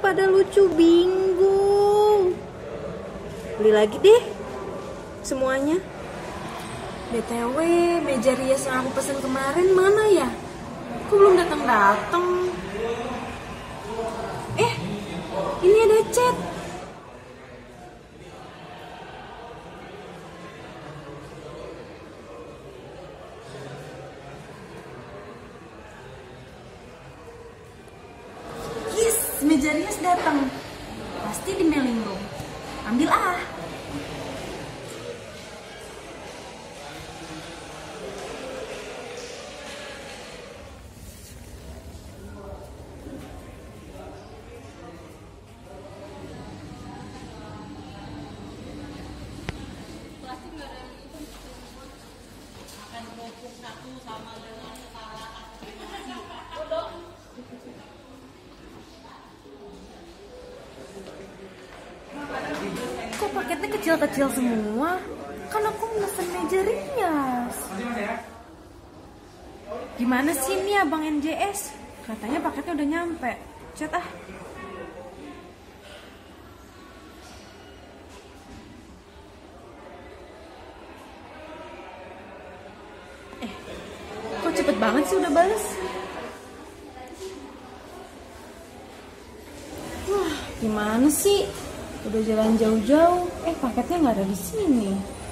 pada lucu bingung. Beli lagi deh semuanya. BTW, meja rias yang aku pesen kemarin mana ya? Kok belum datang-datang? Ini ada chat. Yes, meja rias datang. Pasti di mailing room. Ambil ah. Kok paketnya kecil-kecil semua? Kan aku mesen meja rias. Gimana sih nih Abang NJS? Katanya paketnya udah nyampe. Chat ah. Kok cepet banget sih udah bales? Wah, gimana sih? Udah jalan jauh-jauh, paketnya nggak ada di sini.